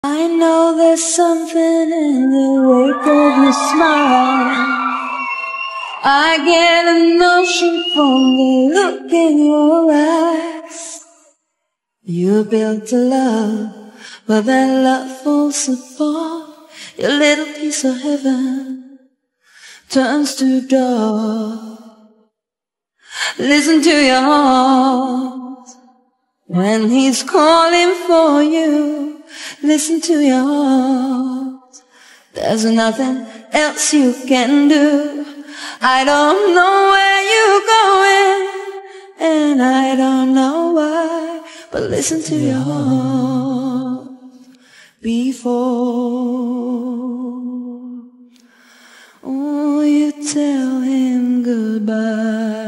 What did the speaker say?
I know there's something in the wake of your smile. I get a notion from the look in your eyes. You built a love, but that love falls apart. Your little piece of heaven turns to dark. Listen to your heart when he's calling for you. Listen to your heart. There's nothing else you can do. I don't know where you're going, and I don't know why, but listen to your heart before you tell him goodbye.